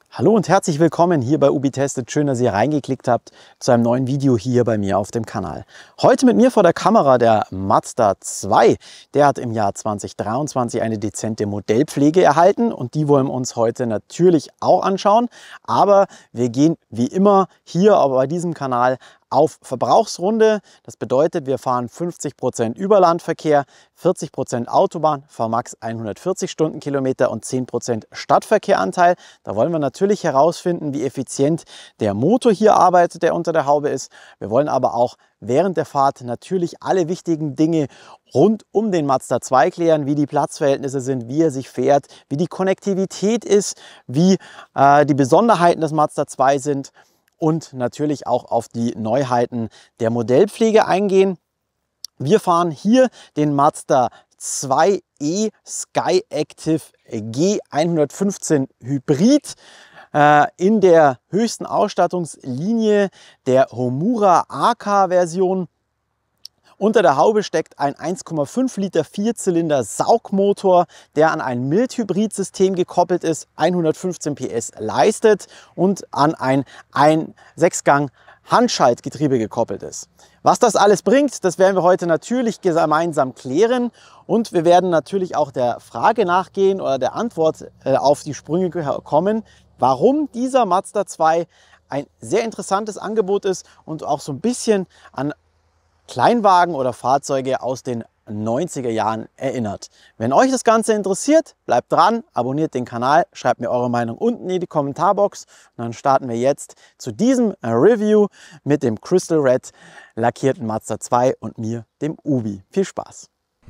Hallo und herzlich willkommen hier bei Ubi Testet. Schön, dass ihr reingeklickt habt zu einem neuen Video hier bei mir auf dem Kanal. Heute mit mir vor der Kamera der Mazda 2. Der hat im Jahr 2023 eine dezente Modellpflege erhalten und die wollen wir uns heute natürlich auch anschauen. Aber wir gehen wie immer hier aber bei diesem Kanal auf Verbrauchsrunde. Das bedeutet, wir fahren 50% Überlandverkehr, 40% Autobahn, VMAX 140 Stundenkilometer und 10% Stadtverkehranteil. Da wollen wir natürlich herausfinden, wie effizient der Motor hier arbeitet, der unter der Haube ist. Wir wollen aber auch während der Fahrt natürlich alle wichtigen Dinge rund um den Mazda 2 klären, wie die Platzverhältnisse sind, wie er sich fährt, wie die Konnektivität ist, wie die Besonderheiten des Mazda 2 sind. Und natürlich auch auf die Neuheiten der Modellpflege eingehen. Wir fahren hier den Mazda 2e Skyactiv G115 Hybrid in der höchsten Ausstattungslinie der Homura AK-Version. Unter der Haube steckt ein 1,5 Liter Vierzylinder Saugmotor, der an ein Mild-Hybrid-System gekoppelt ist, 115 PS leistet und an ein 6-Gang Handschaltgetriebe gekoppelt ist. Was das alles bringt, das werden wir heute natürlich gemeinsam klären und wir werden natürlich auch der Frage nachgehen oder der Antwort auf die Sprünge kommen, warum dieser Mazda 2 ein sehr interessantes Angebot ist und auch so ein bisschen an Kleinwagen oder Fahrzeuge aus den 90er Jahren erinnert. Wenn euch das Ganze interessiert, bleibt dran, abonniert den Kanal, schreibt mir eure Meinung unten in die Kommentarbox und dann starten wir jetzt zu diesem Review mit dem Crystal Red lackierten Mazda 2 und mir, dem Ubi. Viel Spaß!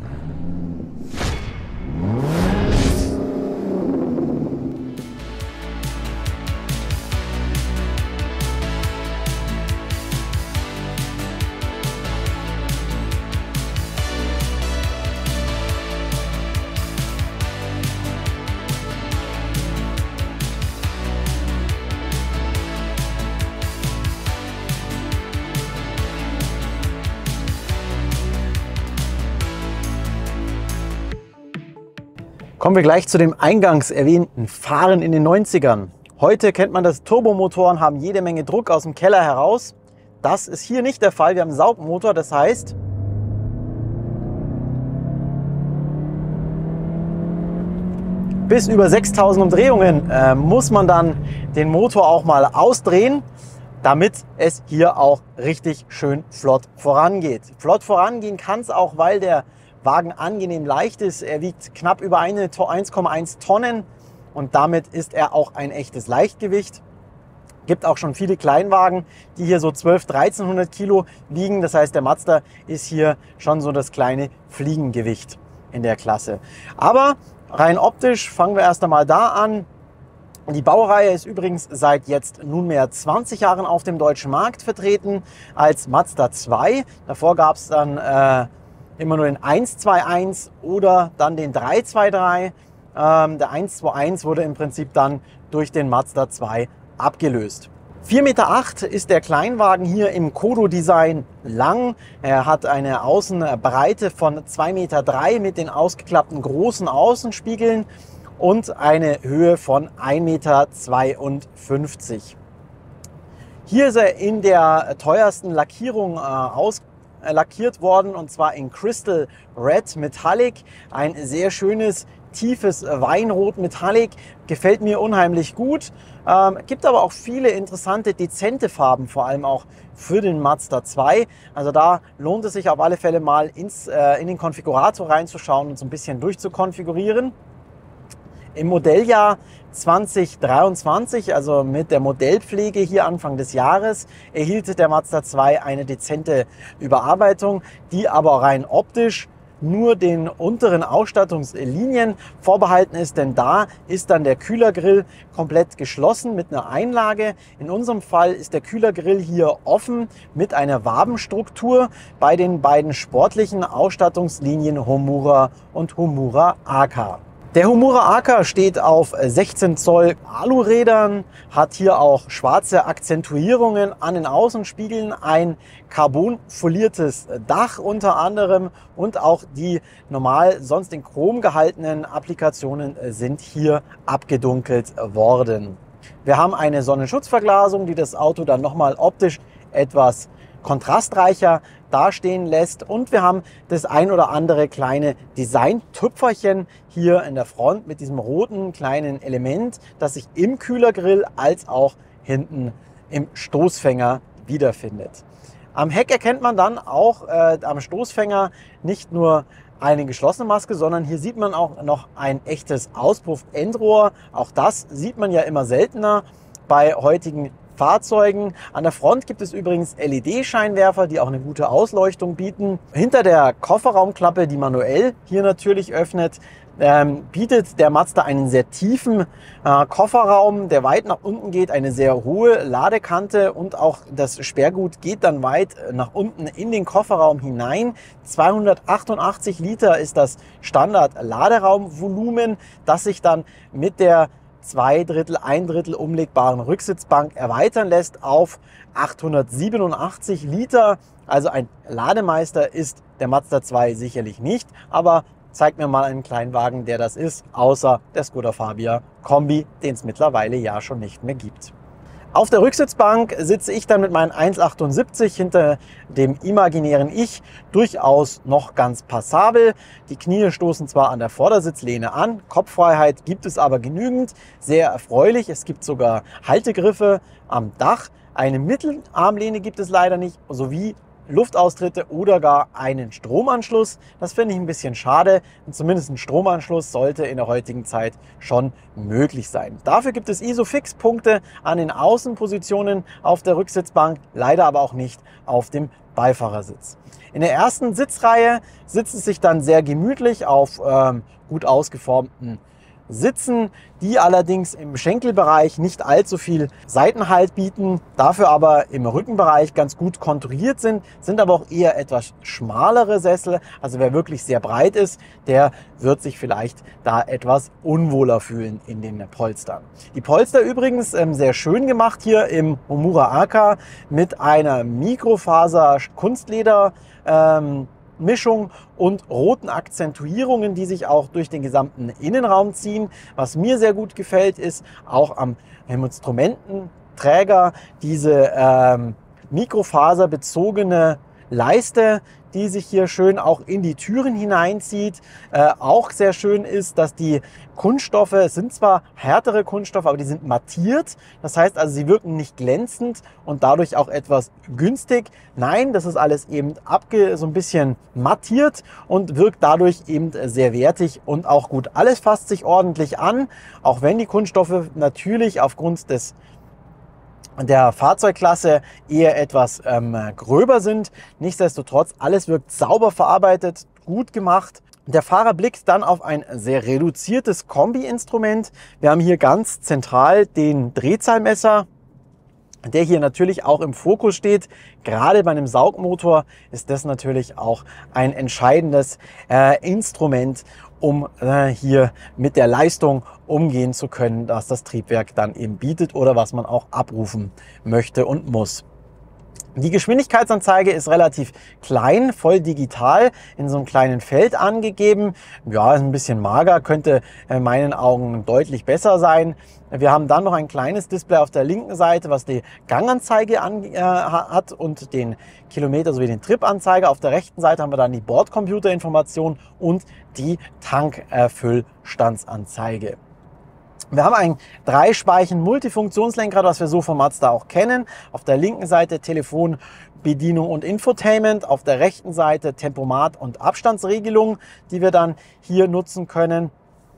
Kommen wir gleich zu dem eingangs erwähnten Fahren in den 90ern. Heute kennt man das, Turbomotoren haben jede Menge Druck aus dem Keller heraus. Das ist hier nicht der Fall. Wir haben einen Saugmotor, das heißt, bis über 6000 Umdrehungen muss man dann den Motor auch mal ausdrehen, damit es hier auch richtig schön flott vorangeht. Flott vorangehen kann es auch, weil der Wagen angenehm leicht ist. Er wiegt knapp über 1,1 Tonnen und damit ist er auch ein echtes Leichtgewicht. Gibt auch schon viele Kleinwagen, die hier so 1300 Kilo wiegen. Das heißt, der Mazda ist hier schon so das kleine Fliegengewicht in der Klasse. Aber rein optisch fangen wir erst einmal da an. Die Baureihe ist übrigens seit jetzt nunmehr 20 Jahren auf dem deutschen Markt vertreten als Mazda 2. Davor gab es dann immer nur den 121 oder dann den 323. Der 121 wurde im Prinzip dann durch den Mazda 2 abgelöst. 4,8 Meter ist der Kleinwagen hier im Kodo-Design lang. Er hat eine Außenbreite von 2,3 Meter mit den ausgeklappten großen Außenspiegeln und eine Höhe von 1,52 Meter. Hier ist er in der teuersten Lackierung lackiert worden und zwar in Crystal Red Metallic. Ein sehr schönes, tiefes Weinrot Metallic. Gefällt mir unheimlich gut. Gibt aber auch viele interessante, dezente Farben, vor allem auch für den Mazda 2. Also da lohnt es sich auf alle Fälle mal in den Konfigurator reinzuschauen und so ein bisschen durchzukonfigurieren. Im Modelljahr 2023, also mit der Modellpflege hier Anfang des Jahres, erhielt der Mazda 2 eine dezente Überarbeitung, die aber rein optisch nur den unteren Ausstattungslinien vorbehalten ist, denn da ist dann der Kühlergrill komplett geschlossen mit einer Einlage. In unserem Fall ist der Kühlergrill hier offen mit einer Wabenstruktur bei den beiden sportlichen Ausstattungslinien Homura und Homura AK. Der Homura AK steht auf 16 Zoll Alurädern, hat hier auch schwarze Akzentuierungen an den Außenspiegeln, ein carbonfoliertes Dach unter anderem und auch die normal sonst in Chrom gehaltenen Applikationen sind hier abgedunkelt worden. Wir haben eine Sonnenschutzverglasung, die das Auto dann nochmal optisch etwas kontrastreicher dastehen lässt. Und wir haben das ein oder andere kleine Design-Tüpferchen hier in der Front mit diesem roten kleinen Element, das sich im Kühlergrill als auch hinten im Stoßfänger wiederfindet. Am Heck erkennt man dann auch am Stoßfänger nicht nur eine geschlossene Maske, sondern hier sieht man auch noch ein echtes Auspuff-Endrohr. Auch das sieht man ja immer seltener bei heutigen Fahrzeugen. An der Front gibt es übrigens LED-Scheinwerfer, die auch eine gute Ausleuchtung bieten. Hinter der Kofferraumklappe, die manuell hier natürlich öffnet, bietet der Mazda einen sehr tiefen Kofferraum, der weit nach unten geht, eine sehr hohe Ladekante und auch das Sperrgut geht dann weit nach unten in den Kofferraum hinein. 288 Liter ist das Standard-Laderaumvolumen, das sich dann mit der 2/3, 1/3 umlegbaren Rücksitzbank erweitern lässt auf 887 Liter. Also ein Lademeister ist der Mazda 2 sicherlich nicht, aber zeig mir mal einen Kleinwagen, der das ist, außer der Skoda Fabia Kombi, den es mittlerweile ja schon nicht mehr gibt. Auf der Rücksitzbank sitze ich dann mit meinen 1,78 hinter dem imaginären Ich durchaus noch ganz passabel. Die Knie stoßen zwar an der Vordersitzlehne an, Kopffreiheit gibt es aber genügend, sehr erfreulich. Es gibt sogar Haltegriffe am Dach. Eine Mittelarmlehne gibt es leider nicht, sowie Luftaustritte oder gar einen Stromanschluss. Das finde ich ein bisschen schade. Und zumindest ein Stromanschluss sollte in der heutigen Zeit schon möglich sein. Dafür gibt es ISOFIX-Punkte an den Außenpositionen auf der Rücksitzbank, leider aber auch nicht auf dem Beifahrersitz. In der ersten Sitzreihe sitzt es sich dann sehr gemütlich auf gut ausgeformten Sitzen, die allerdings im Schenkelbereich nicht allzu viel Seitenhalt bieten, dafür aber im Rückenbereich ganz gut konturiert sind aber auch eher etwas schmalere Sessel. Also wer wirklich sehr breit ist, der wird sich vielleicht da etwas unwohler fühlen in den Polstern. Die Polster übrigens sehr schön gemacht hier im Homura Aka mit einer Mikrofaser-Kunstleder Mischung und roten Akzentuierungen, die sich auch durch den gesamten Innenraum ziehen. Was mir sehr gut gefällt, ist auch am Instrumententräger diese mikrofaserbezogene Leiste, die sich hier schön auch in die Türen hineinzieht. Auch sehr schön ist, dass die Kunststoffe, es sind zwar härtere Kunststoffe, aber die sind mattiert. Das heißt also, sie wirken nicht glänzend und dadurch auch etwas günstig. Nein, das ist alles eben so ein bisschen mattiert und wirkt dadurch eben sehr wertig und auch gut. Alles fasst sich ordentlich an, auch wenn die Kunststoffe natürlich aufgrund der Fahrzeugklasse eher etwas gröber sind. Nichtsdestotrotz, alles wirkt sauber verarbeitet, gut gemacht. Der Fahrer blickt dann auf ein sehr reduziertes Kombi-Instrument. Wir haben hier ganz zentral den Drehzahlmesser, der hier natürlich auch im Fokus steht. Gerade bei einem Saugmotor ist das natürlich auch ein entscheidendes Instrument, um hier mit der Leistung umgehen zu können, dass das Triebwerk dann eben bietet oder was man auch abrufen möchte und muss. Die Geschwindigkeitsanzeige ist relativ klein, voll digital, in so einem kleinen Feld angegeben. Ja, ist ein bisschen mager, könnte in meinen Augen deutlich besser sein. Wir haben dann noch ein kleines Display auf der linken Seite, was die Ganganzeige hat und den Kilometer sowie den Tripanzeiger. Auf der rechten Seite haben wir dann die Bordcomputerinformation und die Tankfüllstandsanzeige. Wir haben ein 3-Speichen-Multifunktionslenkrad, was wir so vom Mazda auch kennen. Auf der linken Seite Telefonbedienung und Infotainment, auf der rechten Seite Tempomat und Abstandsregelung, die wir dann hier nutzen können.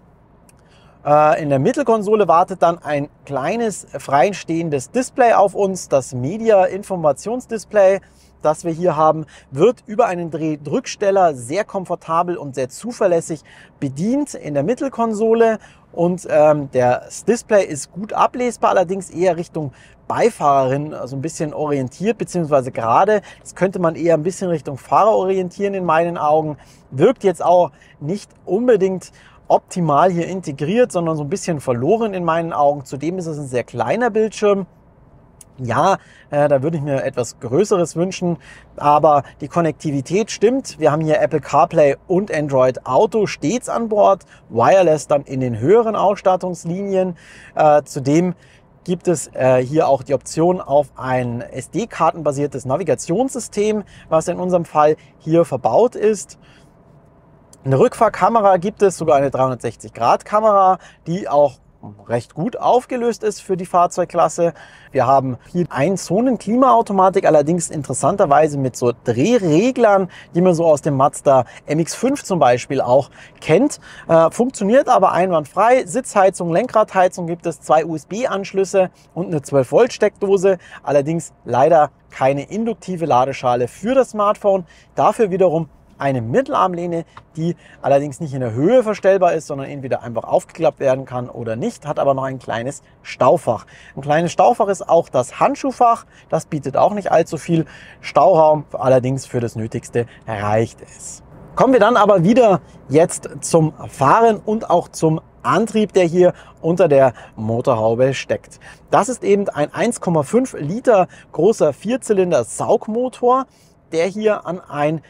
In der Mittelkonsole wartet dann ein kleines freistehendes Display auf uns. Das Media-Informationsdisplay, das wir hier haben, wird über einen Drehdrücksteller sehr komfortabel und sehr zuverlässig bedient in der Mittelkonsole. Und das Display ist gut ablesbar, allerdings eher Richtung Beifahrerin, also ein bisschen orientiert, beziehungsweise gerade. Das könnte man eher ein bisschen Richtung Fahrer orientieren in meinen Augen. Wirkt jetzt auch nicht unbedingt optimal hier integriert, sondern so ein bisschen verloren in meinen Augen. Zudem ist es ein sehr kleiner Bildschirm. Ja, da würde ich mir etwas Größeres wünschen, aber die Konnektivität stimmt. Wir haben hier Apple CarPlay und Android Auto stets an Bord, Wireless dann in den höheren Ausstattungslinien. Zudem gibt es hier auch die Option auf ein SD-Kartenbasiertes Navigationssystem, was in unserem Fall hier verbaut ist. Eine Rückfahrkamera gibt es, sogar eine 360-Grad-Kamera, die auch recht gut aufgelöst ist für die Fahrzeugklasse. Wir haben hier Ein-Zonen-Klimaautomatik, allerdings interessanterweise mit so Drehreglern, die man so aus dem Mazda MX-5 zum Beispiel auch kennt. Funktioniert aber einwandfrei. Sitzheizung, Lenkradheizung gibt es, 2 USB-Anschlüsse und eine 12-Volt-Steckdose. Allerdings leider keine induktive Ladeschale für das Smartphone. Dafür wiederum eine Mittelarmlehne, die allerdings nicht in der Höhe verstellbar ist, sondern entweder einfach aufgeklappt werden kann oder nicht, hat aber noch ein kleines Staufach. Ein kleines Staufach ist auch das Handschuhfach, das bietet auch nicht allzu viel Stauraum, allerdings für das Nötigste reicht es. Kommen wir dann aber wieder jetzt zum Fahren und auch zum Antrieb, der hier unter der Motorhaube steckt. Das ist eben ein 1,5 Liter großer Vierzylinder-Saugmotor, der hier an ein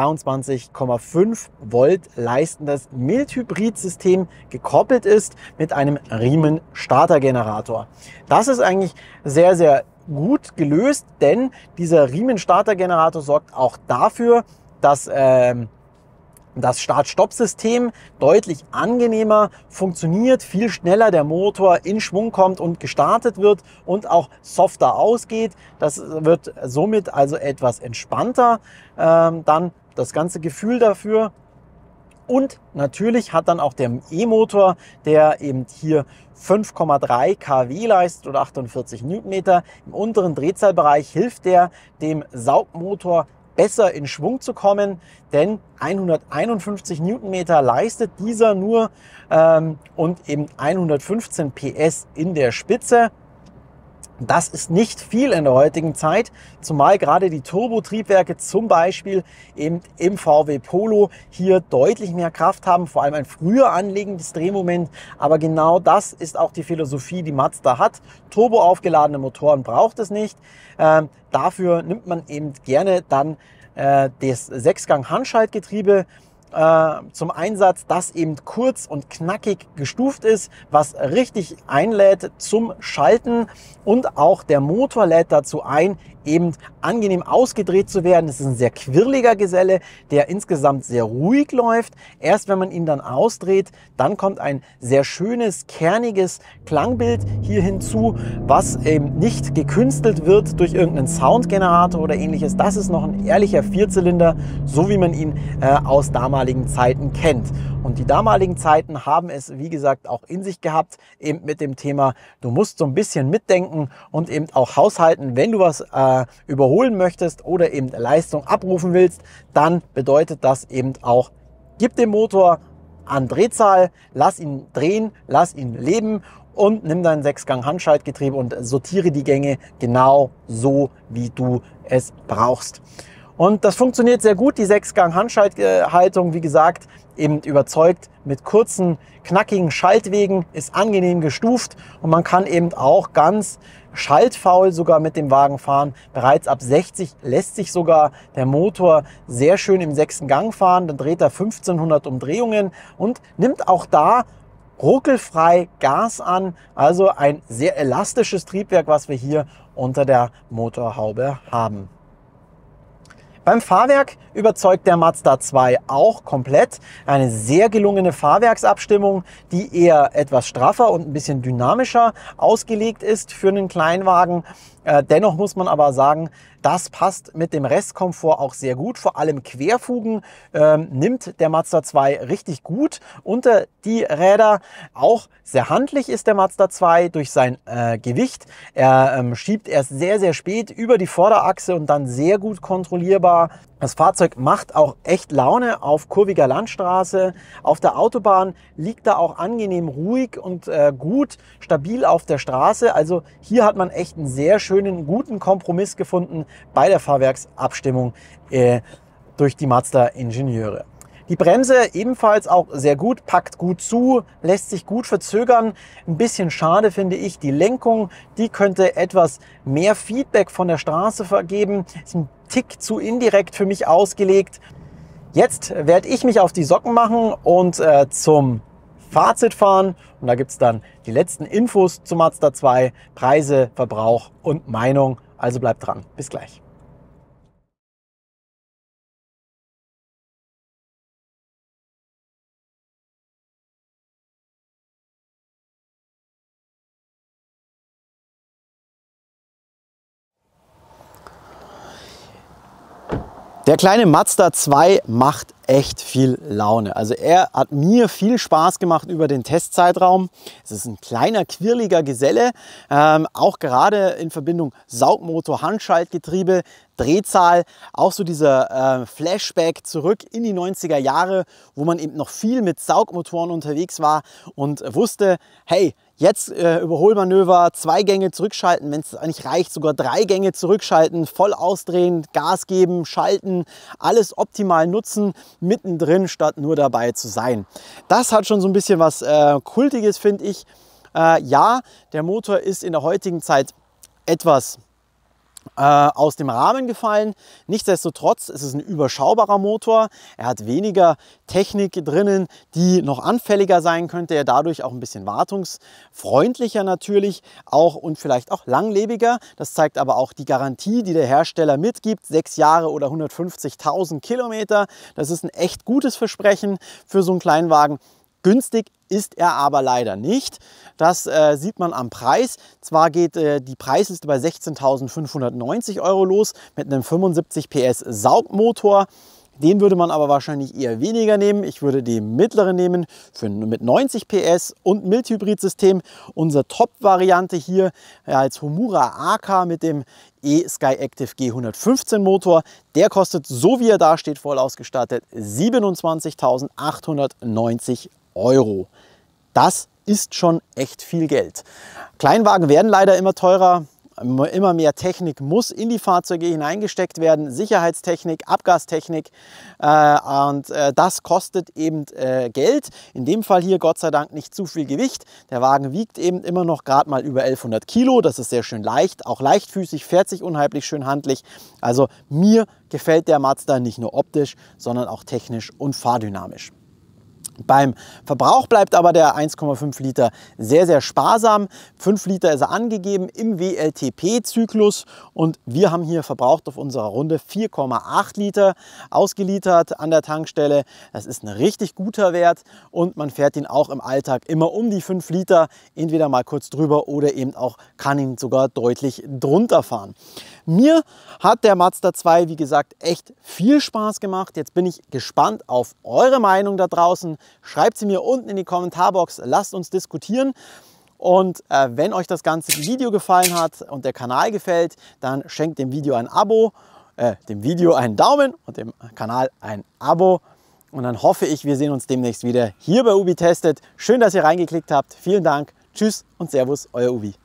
22,5 Volt leistendes Mild-Hybrid-System gekoppelt ist mit einem Riemen-Startergenerator. Das ist eigentlich sehr, sehr gut gelöst, denn dieser Riemen-Startergenerator sorgt auch dafür, dass das Start-Stopp-System deutlich angenehmer funktioniert, viel schneller der Motor in Schwung kommt und gestartet wird und auch softer ausgeht. Das wird somit also etwas entspannter, dann das ganze Gefühl dafür. Und natürlich hat dann auch der E-Motor, der eben hier 5,3 kW leistet oder 48 Newtonmeter. Im unteren Drehzahlbereich hilft der dem Saugmotor besser in Schwung zu kommen, denn 151 Newtonmeter leistet dieser nur und eben 115 PS in der Spitze. Das ist nicht viel in der heutigen Zeit, zumal gerade die Turbotriebwerke zum Beispiel eben im VW Polo hier deutlich mehr Kraft haben, vor allem ein früher anliegendes Drehmoment. Aber genau das ist auch die Philosophie, die Mazda hat. Turbo aufgeladene Motoren braucht es nicht. Dafür nimmt man eben gerne dann das 6-Gang-Handschaltgetriebe zum Einsatz, das eben kurz und knackig gestuft ist, was richtig einlädt zum Schalten, und auch der Motor lädt dazu ein, eben angenehm ausgedreht zu werden. Es ist ein sehr quirliger Geselle, der insgesamt sehr ruhig läuft. Erst wenn man ihn dann ausdreht, dann kommt ein sehr schönes, kerniges Klangbild hier hinzu, was eben nicht gekünstelt wird durch irgendeinen Soundgenerator oder ähnliches. Das ist noch ein ehrlicher Vierzylinder, so wie man ihn aus damaligen Zeiten kennt. Und die damaligen Zeiten haben es, wie gesagt, auch in sich gehabt, eben mit dem Thema, du musst so ein bisschen mitdenken und eben auch haushalten, wenn du was überholen möchtest oder eben Leistung abrufen willst, dann bedeutet das eben auch, gib dem Motor an Drehzahl, lass ihn drehen, lass ihn leben und nimm dein 6-Gang-Handschaltgetriebe und sortiere die Gänge genau so, wie du es brauchst. Und das funktioniert sehr gut, die 6-Gang-Handschalthaltung, wie gesagt, eben überzeugt mit kurzen, knackigen Schaltwegen, ist angenehm gestuft und man kann eben auch ganz schaltfaul sogar mit dem Wagen fahren. Bereits ab 60 lässt sich sogar der Motor sehr schön im 6. Gang fahren, dann dreht er 1500 Umdrehungen und nimmt auch da ruckelfrei Gas an, also ein sehr elastisches Triebwerk, was wir hier unter der Motorhaube haben. Beim Fahrwerk überzeugt der Mazda 2 auch komplett. Eine sehr gelungene Fahrwerksabstimmung, die eher etwas straffer und ein bisschen dynamischer ausgelegt ist für einen Kleinwagen. Dennoch muss man aber sagen, das passt mit dem Restkomfort auch sehr gut. Vor allem Querfugen nimmt der Mazda 2 richtig gut unter die Räder. Auch sehr handlich ist der Mazda 2 durch sein Gewicht. Er schiebt erst sehr, sehr spät über die Vorderachse und dann sehr gut kontrollierbar. Das Fahrzeug macht auch echt Laune auf kurviger Landstraße. Auf der Autobahn liegt er auch angenehm ruhig und gut stabil auf der Straße. Also hier hat man echt einen sehr schönen, guten Kompromiss gefunden bei der Fahrwerksabstimmung durch die Mazda-Ingenieure. Die Bremse ebenfalls auch sehr gut, packt gut zu, lässt sich gut verzögern. Ein bisschen schade finde ich die Lenkung, die könnte etwas mehr Feedback von der Straße vergeben. Ist ein Tick zu indirekt für mich ausgelegt. Jetzt werde ich mich auf die Socken machen und zum Fazit fahren und da gibt es dann die letzten Infos zu Mazda 2, Preise, Verbrauch und Meinung. Also bleibt dran. Bis gleich. Der kleine Mazda 2 macht echt viel Laune. Also er hat mir viel Spaß gemacht über den Testzeitraum. Es ist ein kleiner, quirliger Geselle, auch gerade in Verbindung Saugmotor, Handschaltgetriebe, Drehzahl, auch so dieser Flashback zurück in die 90er Jahre, wo man eben noch viel mit Saugmotoren unterwegs war und wusste, hey, jetzt Überholmanöver, 2 Gänge zurückschalten, wenn es eigentlich reicht, sogar 3 Gänge zurückschalten, voll ausdrehen, Gas geben, schalten, alles optimal nutzen, mittendrin, statt nur dabei zu sein. Das hat schon so ein bisschen was Kultiges, finde ich. Ja, der Motor ist in der heutigen Zeit etwas aus dem Rahmen gefallen. Nichtsdestotrotz ist es ein überschaubarer Motor. Er hat weniger Technik drinnen, die noch anfälliger sein könnte. Er dadurch auch ein bisschen wartungsfreundlicher natürlich auch und vielleicht auch langlebiger. Das zeigt aber auch die Garantie, die der Hersteller mitgibt. 6 Jahre oder 150.000 Kilometer. Das ist ein echt gutes Versprechen für so einen Kleinwagen. Günstig ist er aber leider nicht. Das sieht man am Preis. Zwar geht die Preisliste bei 16.590 € los mit einem 75 PS Saugmotor. Den würde man aber wahrscheinlich eher weniger nehmen. Ich würde den mittleren nehmen mit 90 PS und Mild-Hybrid-System. Unsere Top-Variante hier als Homura AK mit dem eSkyActiv G115 Motor. Der kostet, so wie er da steht, voll ausgestattet, 27.890 €. Das ist schon echt viel Geld. Kleinwagen werden leider immer teurer. Immer mehr Technik muss in die Fahrzeuge hineingesteckt werden. Sicherheitstechnik, Abgastechnik das kostet eben Geld. In dem Fall hier Gott sei Dank nicht zu viel Gewicht. Der Wagen wiegt eben immer noch gerade mal über 1100 Kilo. Das ist sehr schön leicht, auch leichtfüßig, fährt sich unheimlich schön handlich. Also mir gefällt der Mazda nicht nur optisch, sondern auch technisch und fahrdynamisch. Beim Verbrauch bleibt aber der 1,5 Liter sehr, sehr sparsam. 5 Liter ist er angegeben im WLTP-Zyklus und wir haben hier verbraucht auf unserer Runde 4,8 Liter ausgeliefert an der Tankstelle. Das ist ein richtig guter Wert und man fährt ihn auch im Alltag immer um die 5 Liter, entweder mal kurz drüber oder eben auch kann ihn sogar deutlich drunter fahren. Mir hat der Mazda 2, wie gesagt, echt viel Spaß gemacht. Jetzt bin ich gespannt auf eure Meinung da draußen. Schreibt sie mir unten in die Kommentarbox, lasst uns diskutieren. Und wenn euch das ganze Video gefallen hat und der Kanal gefällt, dann schenkt dem Video ein Abo, dem Video einen Daumen und dem Kanal ein Abo. Und dann hoffe ich, wir sehen uns demnächst wieder hier bei Ubi Testet. Schön, dass ihr reingeklickt habt. Vielen Dank. Tschüss und Servus, euer Ubi.